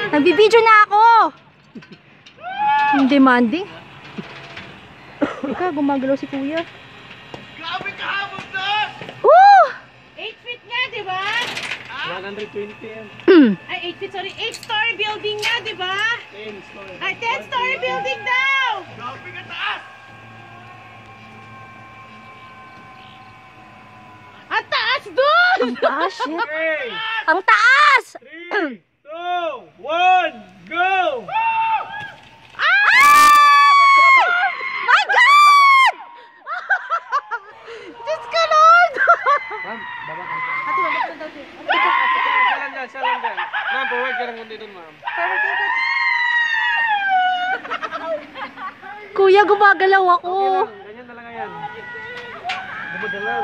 Nagbibideo na ako. Ang demanding. Ika, gumagalaw si kuya. Grabe kahabog na! Woo! 8 feet nga, di ba? 120 yan. Ay, 8 feet, sorry. 8-story building nga, di ba? 10 story. Ay, 10-story building daw! Grabe ka taas! Ang taas doon! Ang taas, shit. Okay! Ang taas! 3, 2, 1, go! My God! Diyos ka, Lord! Ma'am, baba ka. Ate, wala ka daw din. Siya lang dyan. Ma'am, forward ka lang kundi doon, ma'am. Kuya, gumagalaw ako. Okay lang, ganyan talaga yan. Dumudalaw.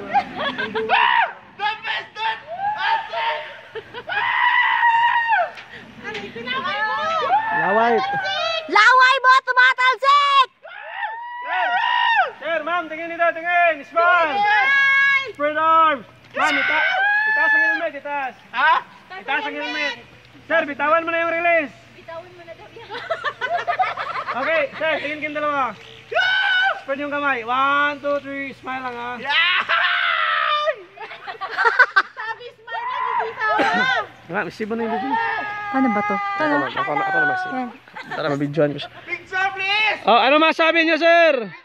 The best that happened! Ano, pinaway mo! Laway. Laway mo, tumatalsik! Sir, ma'am, tingin dito, tingin. Smile. Spread arms. Ma'am, itaas ang helmet, itaas. Ha? Itaas ang helmet. Sir, bitawan mo na yung release. Bitawan mo na daw yan. Okay, sir, tingin kayong dalawa. Spread yung kamay. 1, 2, 3, smile lang ha. Sabi, smile na, hindi tawa. Nga, misibo na yung dito. Ano ba to? Ako na mas. Yan. Tara, mabidyoan ko siya. Picture, please! Oh, ano masabi niyo, sir?